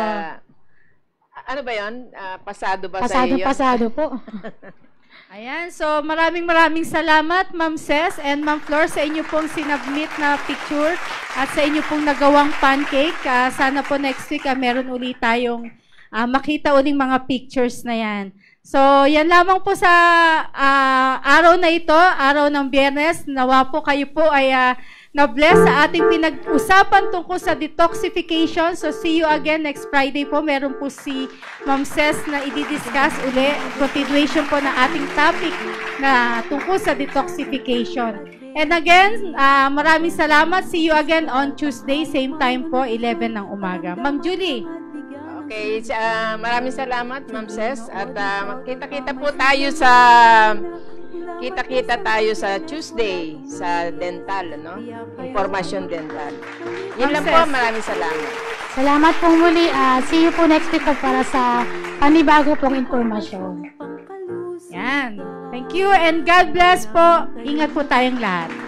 B: ano ba yun? Ah, pasado ba sa iyo yun?
C: Pasado-pasado po.
A: Ayan, so maraming maraming salamat Ma'am Ces and Ma'am Flor sa inyo pong sinubmit na picture at sa inyo pong nagawang pancake. Ah, sana po next week ah, meron ulit tayong ah, makita uling mga pictures na yan. So, yan lamang po sa ah, araw na ito, araw ng Biyernes. Nawa po kayo po ay ah, na-bless sa ating pinag-usapan tungkol sa detoxification. So, see you again next Friday po. Meron po si Ma'am Ces na i-discuss uli. Continuation po na ating topic na tungkol sa detoxification. And again, ah, maraming salamat. See you again on Tuesday, same time po, eleven ng umaga. Ma'am Julie.
B: Okay, uh, maraming salamat, Ma'am Ces. At uh, kita-kita po tayo sa kita-kita tayo sa Tuesday sa dental, no? Impormasyon dental. Yun lang po, maraming salamat.
C: Salamat po muli. Ah, see you po next week para sa panibago pong impormasyon.
A: Yan. Thank you and God bless po. Ingat po tayong lahat.